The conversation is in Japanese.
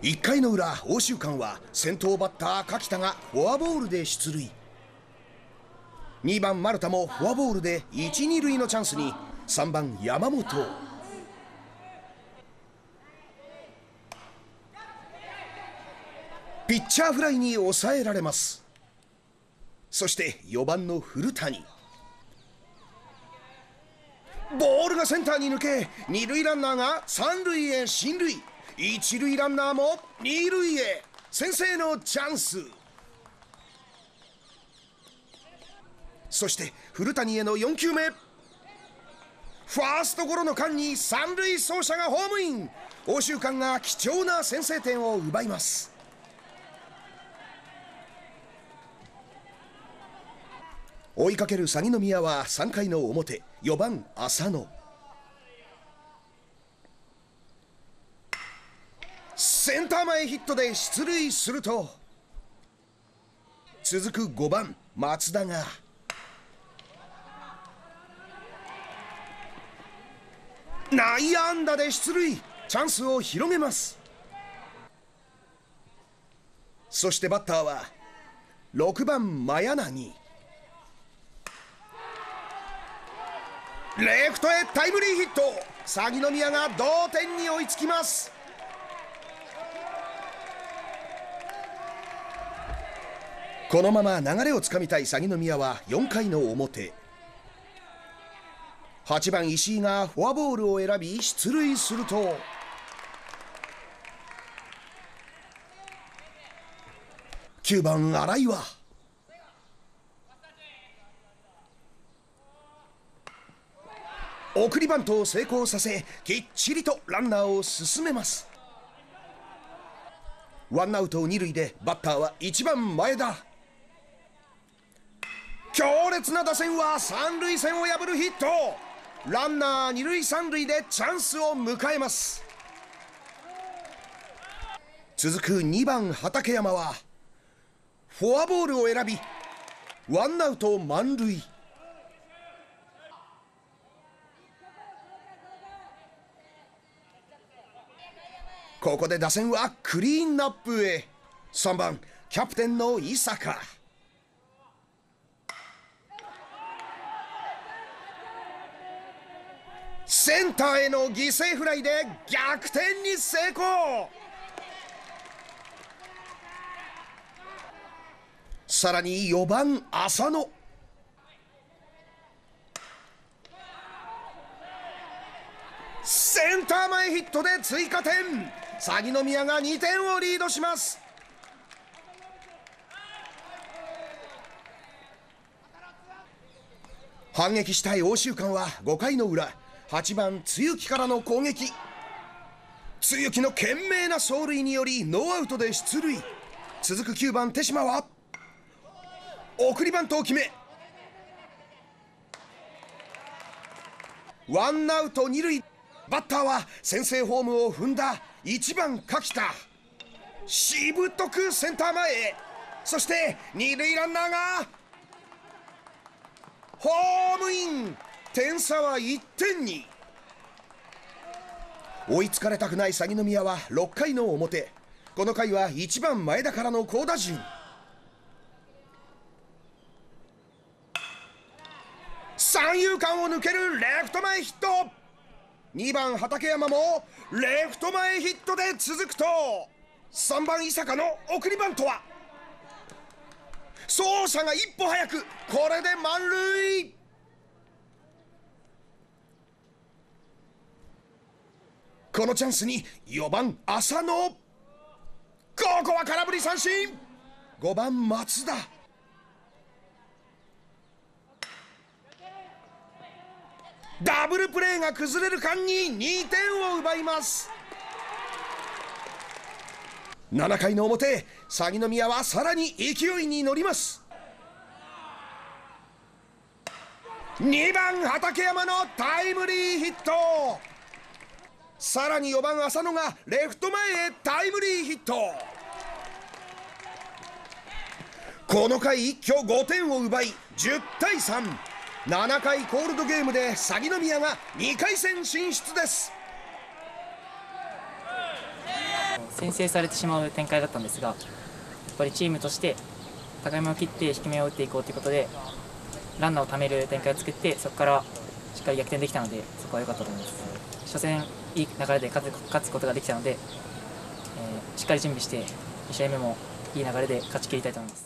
1回の裏、欧州間は先頭バッター柿田がフォアボールで出塁。2番丸田もフォアボールで1、2塁のチャンスに3番山本。ピッチャーフライに抑えられます。そして4番の古谷。ボールがセンターに抜け、2塁ランナーが3塁へ進塁、1塁ランナーも2塁へ、先制のチャンス。そして古谷への4球目、ファーストゴロの間に三塁走者がホームイン。欧州間が貴重な先制点を奪います。追いかける鷺宮は3回の表、4番浅野。センター前ヒットで出塁すると、続く5番松田が内野安打で出塁、チャンスを広げます。そしてバッターは6番真柳。レフトへタイムリーヒット、鷺宮が同点に追いつきます。このまま流れをつかみたい鷺宮は4回の表、8番石井がフォアボールを選び出塁すると、9番新井は送りバントを成功させ、きっちりとランナーを進めます。ワンアウト2塁でバッターは1番前田。強烈な打線は三塁線を破るヒット。ランナー2塁3塁でチャンスを迎えます。続く2番畠山はフォアボールを選びワンアウト満塁。ここで打線はクリーンナップへ。3番キャプテンの伊坂。センターへの犠牲フライで逆転に成功。さらに4番浅野。センター前ヒットで追加点。鷺宮が2点をリードします。反撃したい欧州間は5回の裏、8番露木からの攻撃。露木の懸命な走塁によりノーアウトで出塁。続く9番手島は送りバントを決めワンアウト2塁。バッターは先制ホームを踏んだ1番柿田。しぶとくセンター前へ。そして2塁ランナーがホームイン。点差は1点に。追いつかれたくない鷺宮は6回の表、この回は1番前田からの好打順。三遊間を抜けるレフト前ヒット。2番畠山もレフト前ヒットで続くと、3番伊坂の送りバントは走者が一歩早く、これで満塁。このチャンスに4番浅野。ここは空振り三振。5番松田。ダブルプレーが崩れる間に2点を奪います。7回の表、鷺宮はさらに勢いに乗ります。2番畠山のタイムリーヒット。さらに4番浅野がレフト前へタイムリーヒット。この回一挙5点を奪い10対3。7回コールドゲームで鷺宮が2回戦進出です。 先制されてしまう展開だったんですが、やっぱりチームとして高めを切って低めを打っていこうということでランナーをためる展開を作って、そこからしっかり逆転できたので、そこは良かったと思います。初戦いい流れで勝つことができたので、しっかり準備して2試合目もいい流れで勝ち切りたいと思います。